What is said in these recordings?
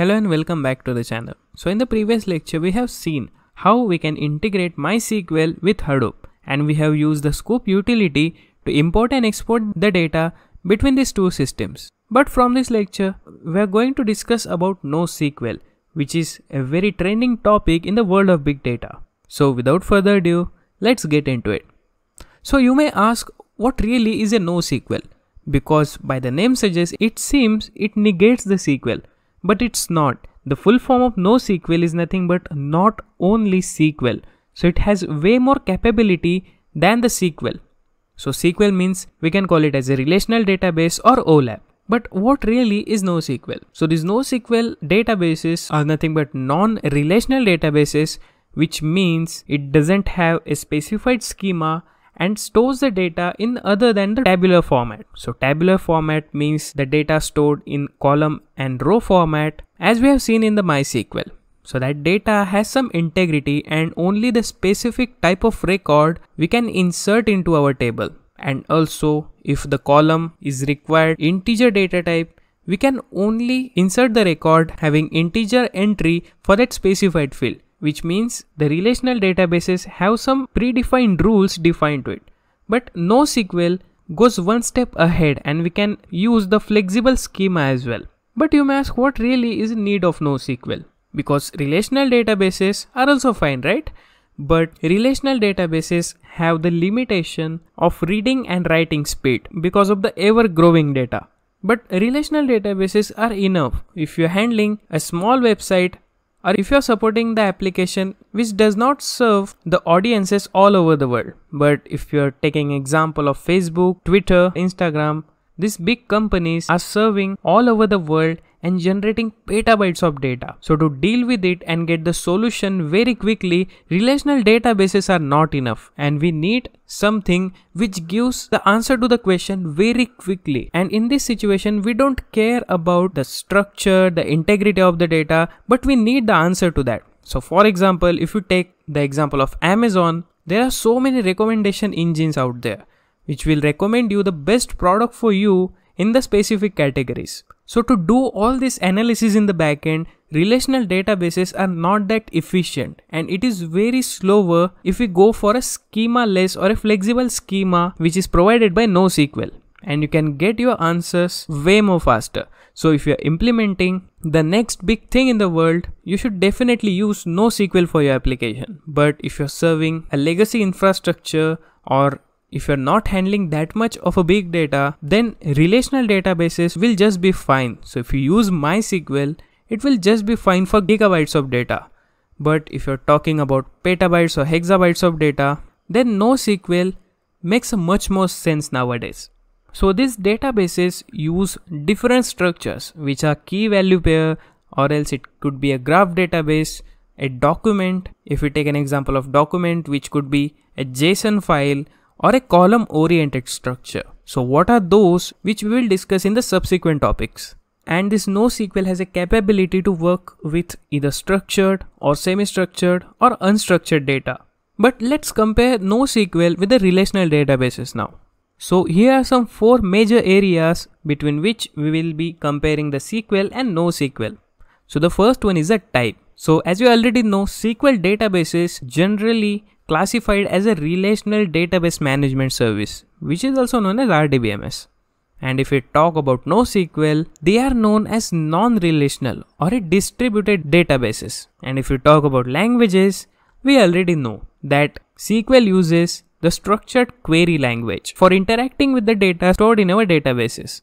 Hello and welcome back to the channel. So in the previous lecture we have seen how we can integrate MySQL with Hadoop, and we have used the Scoop utility to import and export the data between these two systems. But from this lecture we are going to discuss about NoSQL, which is a very trending topic in the world of big data. So without further ado, let's get into it. So you may ask, what really is a NoSQL? Because by the name suggests, it seems it negates the SQL. But it's not. The full form of NoSQL is nothing but not only SQL. So it has way more capability than the SQL. So SQL means we can call it as a relational database or OLAP. But what really is NoSQL? So these NoSQL databases are nothing but non-relational databases, which means it doesn't have a specified schema and stores the data in other than the tabular format. So tabular format means the data stored in column and row format, as we have seen in the MySQL. So that data has some integrity and only the specific type of record we can insert into our table. And also, if the column is required integer data type, we can only insert the record having integer entry for that specified field, which means the relational databases have some predefined rules defined to it. But NoSQL goes one step ahead and we can use the flexible schema as well. But you may ask, what really is in need of NoSQL? Because relational databases are also fine, right? But relational databases have the limitation of reading and writing speed because of the ever-growing data. But relational databases are enough if you're handling a small website, or if you're supporting the application which does not serve the audiences all over the world. But if you're taking example of Facebook, Twitter, Instagram, these big companies are serving all over the world and generating petabytes of data. So to deal with it and get the solution very quickly, relational databases are not enough, and we need something which gives the answer to the question very quickly. And in this situation, we don't care about the structure, the integrity of the data, but we need the answer to that. So for example, if you take the example of Amazon, there are so many recommendation engines out there which will recommend you the best product for you in the specific categories. So to do all this analysis in the backend, relational databases are not that efficient, and it is very slower if we go for a schema-less or a flexible schema which is provided by NoSQL, and you can get your answers way more faster. So if you're implementing the next big thing in the world, you should definitely use NoSQL for your application. But if you're serving a legacy infrastructure, or if you're not handling that much of a big data, then relational databases will just be fine. So if you use MySQL, it will just be fine for gigabytes of data. But if you're talking about petabytes or hexabytes of data, then NoSQL makes much more sense nowadays. So these databases use different structures, which are key value pair, or else it could be a graph database, a document, if we take an example of document, which could be a JSON file, or a column oriented structure. So what are those which we will discuss in the subsequent topics. And this NoSQL has a capability to work with either structured or semi-structured or unstructured data. But let's compare NoSQL with the relational databases now. So here are some 4 major areas between which we will be comparing the SQL and NoSQL. So the first one is a type. So as you already know, SQL databases generally classified as a relational database management service, which is also known as RDBMS. And if we talk about NoSQL, they are known as non-relational or a distributed databases. And if we talk about languages, we already know that SQL uses the structured query language for interacting with the data stored in our databases.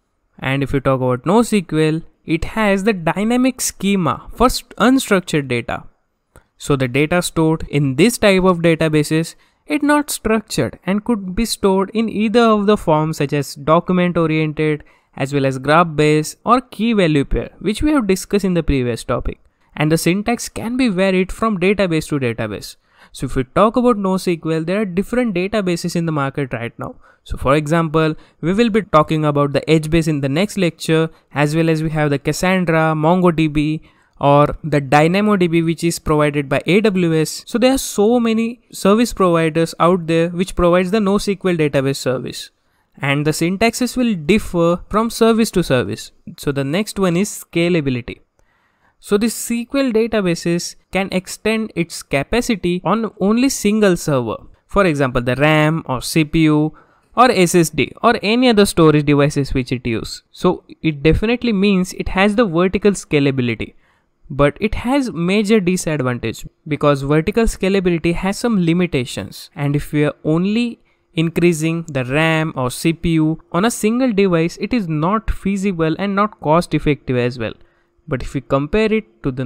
And if we talk about NoSQL, it has the dynamic schema for unstructured data. So the data stored in this type of databases is not structured and could be stored in either of the forms, such as document oriented as well as graph based or key value pair, which we have discussed in the previous topic. And the syntax can be varied from database to database. So if we talk about NoSQL, there are different databases in the market right now. So for example, we will be talking about the HBase in the next lecture, as well as we have the Cassandra, MongoDB, or the DynamoDB, which is provided by AWS. So there are so many service providers out there which provides the NoSQL database service. And the syntaxes will differ from service to service. So the next one is scalability. So the SQL databases can extend its capacity on only single server. For example, the RAM or CPU or SSD or any other storage devices which it uses. So it definitely means it has the vertical scalability. But it has major disadvantage because vertical scalability has some limitations, and if we are only increasing the RAM or CPU on a single device, it is not feasible and not cost effective as well. But if we compare it to the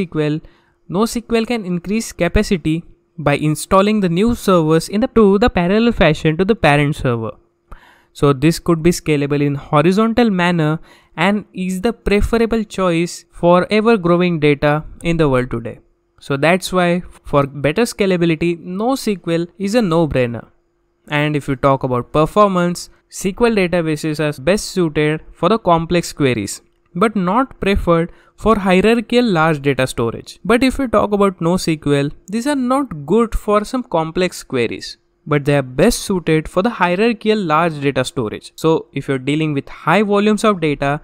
NoSQL can increase capacity by installing the new servers to the parallel fashion to the parent server. So this could be scalable in horizontal manner and is the preferable choice for ever growing data in the world today. So that's why for better scalability, NoSQL is a no-brainer. And if you talk about performance, SQL databases are best suited for the complex queries, but not preferred for hierarchical large data storage. But if we talk about NoSQL, these are not good for some complex queries, but they are best suited for the hierarchical large data storage. So if you're dealing with high volumes of data,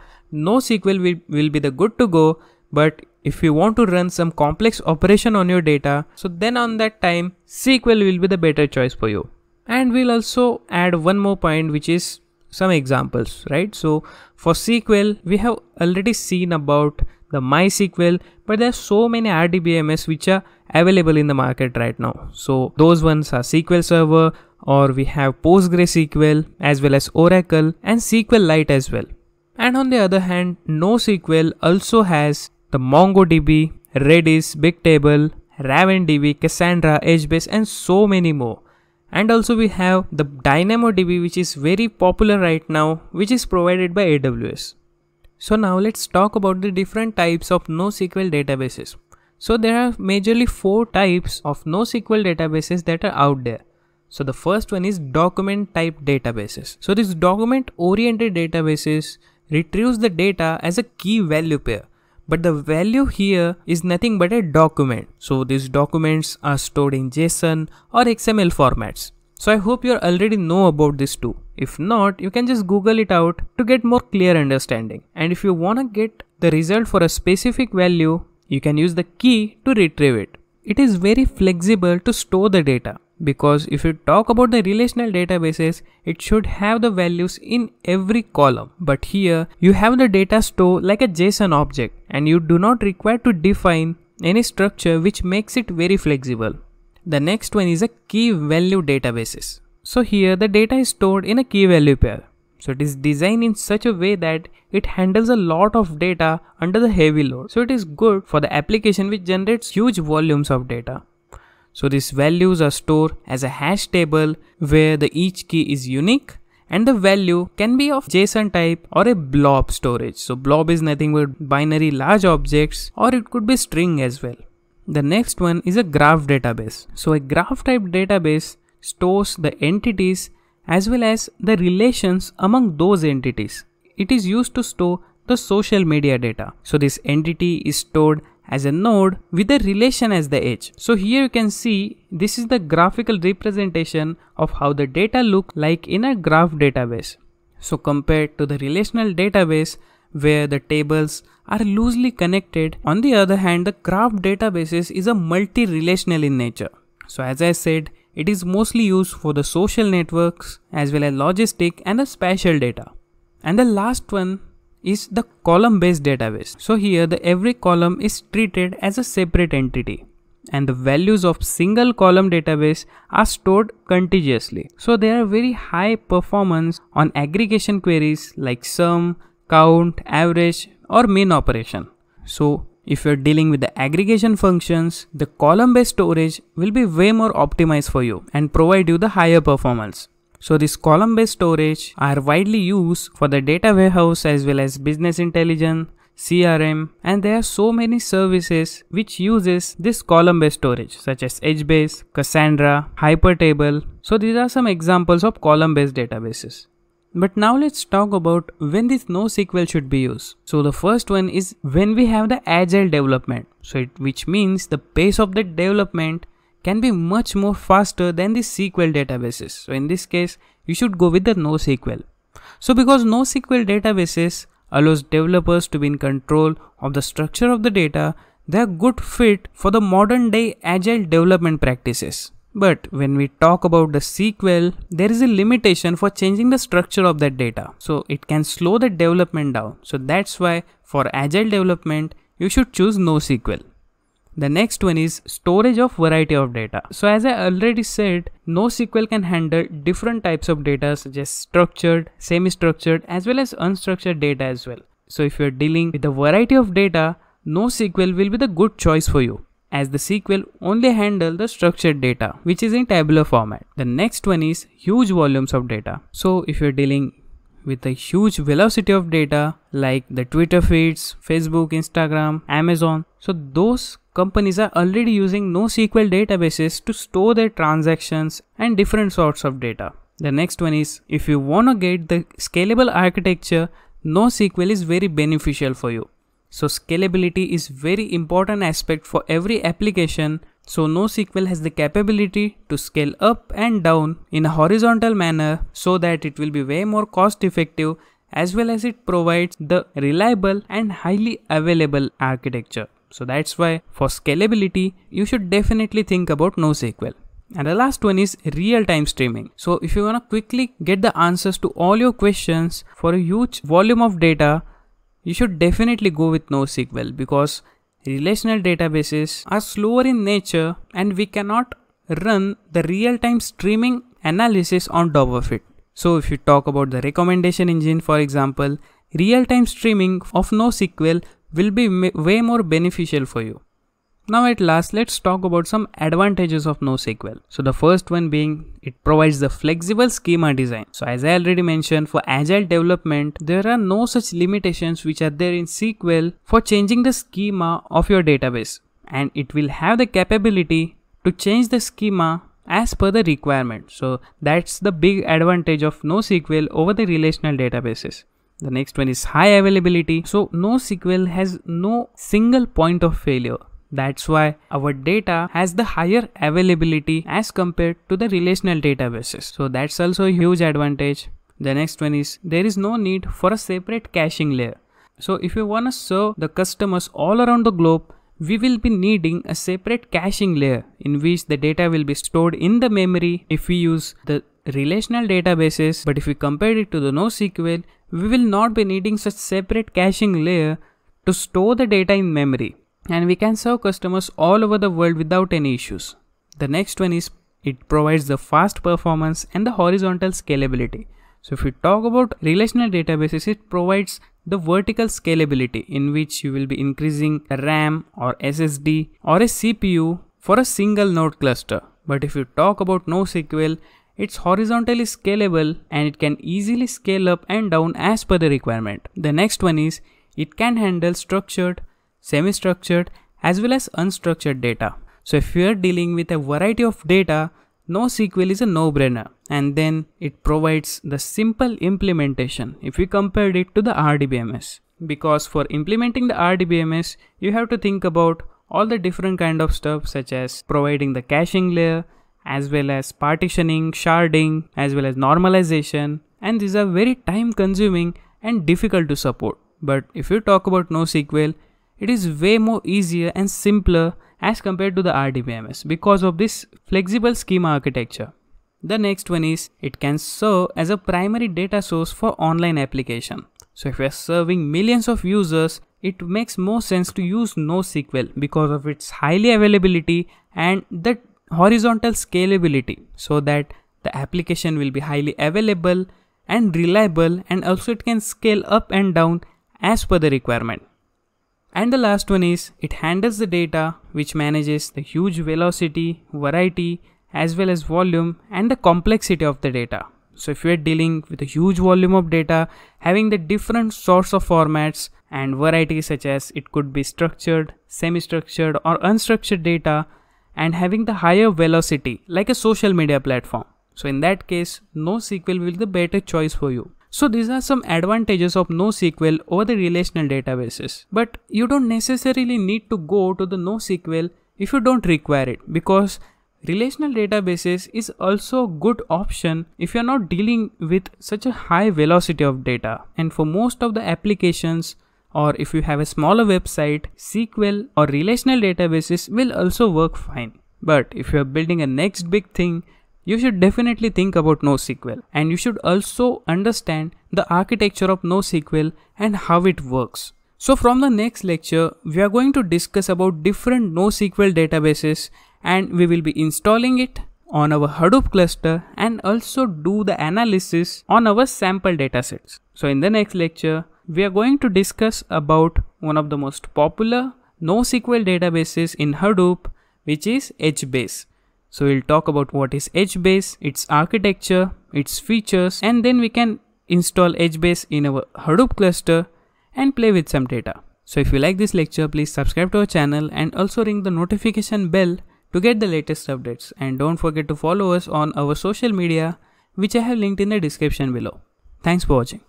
NoSQL will be the good to go. But if you want to run some complex operation on your data, so then on that time SQL will be the better choice for you. And we'll also add one more point, which is some examples, right? So for SQL, we have already seen about the MySQL, but there are so many RDBMS which are available in the market right now. So those ones are SQL Server, or we have PostgreSQL as well as Oracle and SQLite as well. And on the other hand, NoSQL also has the MongoDB, Redis, Bigtable, RavenDB, Cassandra, HBase and so many more. And also we have the DynamoDB, which is very popular right now, which is provided by AWS. So now let's talk about the different types of NoSQL databases. So there are majorly 4 types of NoSQL databases that are out there. So the first one is document type databases. So these document oriented databases retrieves the data as a key value pair. But the value here is nothing but a document. So these documents are stored in JSON or XML formats. So I hope you already know about this too. If not, you can just Google it out to get more clear understanding. And if you want to get the result for a specific value, you can use the key to retrieve it. It is very flexible to store the data, because if you talk about the relational databases, it should have the values in every column. But here you have the data stored like a JSON object, and you do not require to define any structure, which makes it very flexible. The next one is a key value databases. So here the data is stored in a key value pair. So it is designed in such a way that it handles a lot of data under the heavy load. So it is good for the application which generates huge volumes of data. So these values are stored as a hash table where the each key is unique, and the value can be of JSON type or a blob storage. So blob is nothing but binary large objects, or it could be string as well. The next one is a graph database. So a graph type database stores the entities as well as the relations among those entities. It is used to store the social media data. So this entity is stored as a node with a relation as the edge. So here you can see this is the graphical representation of how the data look like in a graph database. So compared to the relational database where the tables are loosely connected, on the other hand the graph databases is a multi-relational in nature. So as I said, it is mostly used for the social networks as well as logistic and the spatial data. And the last one is the column based database. So here every column is treated as a separate entity, and the values of single column database are stored contiguously. So they are very high performance on aggregation queries like sum, count, average or mean operation. So if you're dealing with the aggregation functions, the column based storage will be way more optimized for you and provide you the higher performance. So this column based storage are widely used for the data warehouse as well as business intelligence, CRM, and there are so many services which uses this column based storage such as HBase, Cassandra, Hypertable. So these are some examples of column based databases. But now let's talk about when this NoSQL should be used. So the first one is when we have the agile development. So which means the pace of the development can be much more faster than the SQL databases. So in this case, you should go with the NoSQL. So because NoSQL databases allows developers to be in control of the structure of the data. They are good fit for the modern day agile development practices. But when we talk about the SQL, there is a limitation for changing the structure of that data. So it can slow the development down. So that's why for agile development, you should choose NoSQL. The next one is storage of variety of data. So as I already said, NoSQL can handle different types of data such as structured, semi-structured as well as unstructured data as well. So if you're dealing with a variety of data, NoSQL will be the good choice for you, as the SQL only handle the structured data which is in tabular format. The next one is huge volumes of data. So if you're dealing with a huge velocity of data like the Twitter feeds, Facebook, Instagram, Amazon, so those companies are already using NoSQL databases to store their transactions and different sorts of data. The next one is if you want to get the scalable architecture, NoSQL is very beneficial for you. So scalability is very important aspect for every application. So NoSQL has the capability to scale up and down in a horizontal manner so that it will be way more cost effective, as well as it provides the reliable and highly available architecture. So that's why for scalability, you should definitely think about NoSQL. And the last one is real-time streaming. So if you want to quickly get the answers to all your questions for a huge volume of data, you should definitely go with NoSQL, because relational databases are slower in nature and we cannot run the real-time streaming analysis on top of it. So if you talk about the recommendation engine, for example, real-time streaming of NoSQL will be way more beneficial for you. Now at last, let's talk about some advantages of NoSQL. So the first one being it provides the flexible schema design. So as I already mentioned, for agile development, there are no such limitations which are there in SQL for changing the schema of your database. And it will have the capability to change the schema as per the requirement. So that's the big advantage of NoSQL over the relational databases. The next one is high availability. So NoSQL has no single point of failure. That's why our data has the higher availability as compared to the relational databases. So that's also a huge advantage. The next one is there is no need for a separate caching layer. So if you want to serve the customers all around the globe, we will be needing a separate caching layer in which the data will be stored in the memory if we use the relational databases. But if we compare it to the NoSQL, we will not be needing such separate caching layer to store the data in memory. And we can serve customers all over the world without any issues. The next one is it provides the fast performance and the horizontal scalability. So if we talk about relational databases, it provides the vertical scalability in which you will be increasing a RAM or SSD or a CPU for a single node cluster. But if you talk about NoSQL, it's horizontally scalable and it can easily scale up and down as per the requirement. The next one is it can handle structured, semi-structured as well as unstructured data. So if you are dealing with a variety of data, NoSQL is a no-brainer, and then it provides the simple implementation if we compare it to the RDBMS. Because for implementing the RDBMS, you have to think about all the different kind of stuff such as providing the caching layer as well as partitioning, sharding as well as normalization, and these are very time consuming and difficult to support. But if you talk about NoSQL, it is way more easier and simpler as compared to the RDBMS because of this flexible schema architecture. The next one is it can serve as a primary data source for online application. So if you are serving millions of users, it makes more sense to use NoSQL because of its highly availability and the horizontal scalability, so that the application will be highly available and reliable, and also it can scale up and down as per the requirement. And the last one is it handles the data which manages the huge velocity, variety as well as volume and the complexity of the data. So if you are dealing with a huge volume of data having the different sorts of formats and varieties such as it could be structured, semi-structured or unstructured data, and having the higher velocity like a social media platform, so in that case NoSQL will be the better choice for you. So these are some advantages of NoSQL over the relational databases. But you don't necessarily need to go to the NoSQL if you don't require it, because Relational databases is also a good option if you're not dealing with such a high velocity of data. And for most of the applications, or if you have a smaller website, SQL or relational databases will also work fine. But if you're building a next big thing, you should definitely think about NoSQL, and you should also understand the architecture of NoSQL and how it works. So from the next lecture, we are going to discuss about different NoSQL databases, and we will be installing it on our Hadoop cluster and also do the analysis on our sample datasets. So in the next lecture, we are going to discuss about one of the most popular NoSQL databases in Hadoop, which is HBase. So we'll talk about what is HBase, its architecture, its features, and then we can install HBase in our Hadoop cluster and play with some data. So if you like this lecture, please subscribe to our channel and also ring the notification bell to get the latest updates. And don't forget to follow us on our social media, which I have linked in the description below. Thanks for watching.